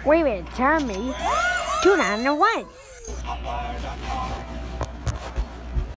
Wait a minute, Tommy. 2 9 and a 1.